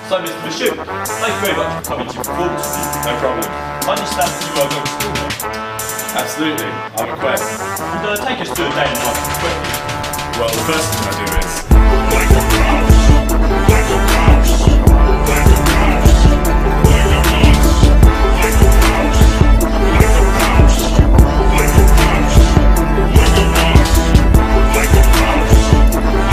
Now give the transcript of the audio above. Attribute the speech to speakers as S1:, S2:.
S1: So, Mr. Bashir, thank you very much for coming to performance review.
S2: No problem.
S1: I understand that you are going to school now.
S2: Absolutely. I'm a quest.
S1: And take us through a day in the life of a quest.
S2: Well, the first thing I do is...
S3: Like a mouse, like a mouse, like a mouse, like a mouse, like a mouse, like a mouse, like a mouse, like a mouse, like a mouse.